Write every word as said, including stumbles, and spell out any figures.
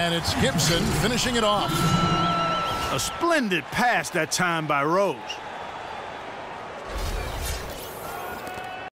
And it's Gibson finishing it off. A splendid pass that time by Rose.